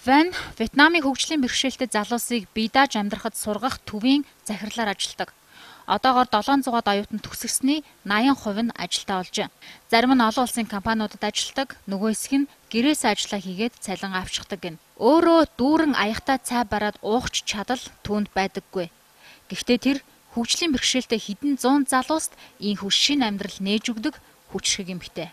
Ван Вьетнамын хөгжлийн бэрхшээлтэй залуусыг бие дааж амьдрахад сургах төвийн захирлаар ажилладаг. Одоогоор 700-аад оюутан төгсгсөний 80% нь ажилдаа олжээ. Зарим нь олон улсын компаниудад ажилладаг, нөгөө хэсэг нь гэрээсээ ажиллаа хийгээд цалин авчдаг гэнэ. Өөрөө дүүрэн аяхтай цай бараад уухч чадал түүнд байдаггүй. Гэхдээ тэр хөгжлийн бэрхшээлтэй хэдэн зуун залууст ийхүү шинэ амьдрал нээж өгдөг хүчрхэг эмэгтэй.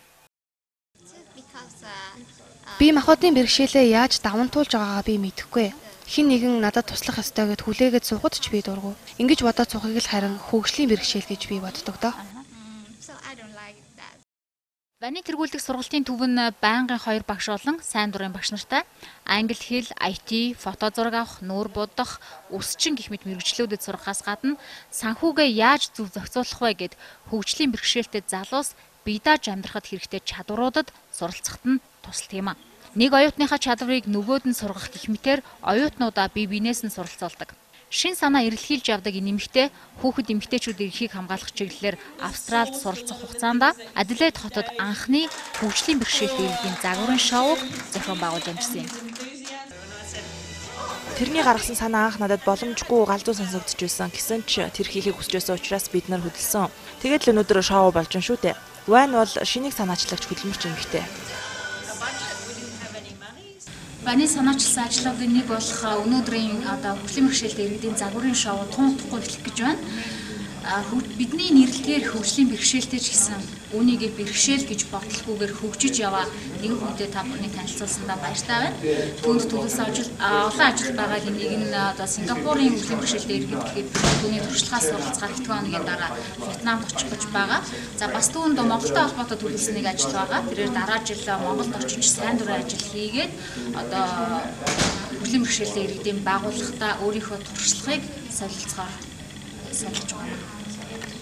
Би махбодын бэрхшээлээ яаж даван туулж байгаагаа би мэдэхгүй. Хин нэгэн надад туслах ёстой гэд хүлээгээд суугаад ч би дургу. Ингэж бодоод сухыг л харин хөгжлийн бэрхшээл гэж би боддог доо. Ваны тэргүүлдэг сургалтын төв нь байнгын 2 багш болон сайн дурын багш нартай англи хэл, IT, фото зураг авах, нүүр будах, үсчин гэх мэт мэргэжлүүдэд сурахаас гадна санхүүгээ яаж зөв зохицуулах вэ гэд хөгжлийн бэрхшээлтэй залуус бие дааж амьдрахад хэрэгтэй чадваруудад суралцахад нь тусалдаг юм а. Нэг оюутныхаа чадварыг нөгөөд нь сургах гэх мэтээр оюутнуудаа бие биенээс нь суралцуулдаг. Шин санаа эрэлхийлж явдаг энэ эмэгтэй хүүхэд эмэгтэйчүүдийн эрхийг хамгаалах чиглэлээр Австралид суралцах хугацаанд Аделаид хотод анхны хөгжлийн бэрхшээлтэй иргэдийн загварын шоуг зохион байгуулж амжсан юм. Тэрний гаргасан санаа анх надад боломжгүй галзуу сонсогдож байсан. Гэсэн ч тэр хийхийг хүсэж байсан учраас бид нар хөдөлсөн. Тэгээд л өнөөдөр шоу болж байна шүү дээ. Ван бол шинийг санаачлагч хөдөлмөрч эмэгтэй. Ваны санаачилсан ажлуудын нэг болох өнөөдрийн хөгжлийн бэрхшээлтэй иргэдийн загварын шоу тун утгагүй эхлэх гэж байна. Бидний нэрлэлгээр хөгжлийн бэрхшээлтэй ч гэсэн үүнийг бэрхшээл гэж бодлохгүйгээр хөгжиж яваа нэгэн хүнтэй та бүхний танилцуулсандаа баяртай байна. Түүнд төлөвлөсөн олон ажил байгаа нэг нь Сингапурын хөгжлийн бэрхшээлтэй иргэд гэхэд түүний туршлагаас суралцахаар 2 хоногийн дараа Вьетнамд очих гэж байгаа. За бас түүнд Монголтой холбоотой төлөвлөсөн нэг ажил байгаа. Тэрээр дараа жил Монголд очиж сайн дурын ажил хийгээд хөгжлийн бэрхшээлтэй иргэдийн байгууллагатаа өөрийнхөө туршлагыг солилцохоор саналж байгаа.